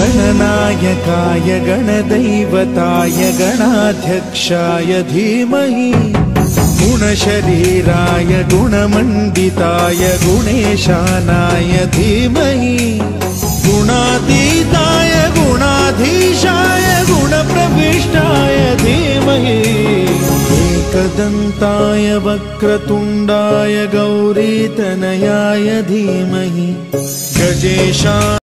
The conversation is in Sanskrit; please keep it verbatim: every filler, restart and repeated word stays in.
गणनायकाय गणदैवताय गणाध्यक्षाय धीमहि गुणशरीराय गुणमण्डिताय गुणेशानाय धीमहि गुणातीताय गुणाधीशाय गुणप्रविष्टाय धीमहि एकदन्ताय वक्रतुण्डाय गौरीतनयाय धीमहि गजेशाय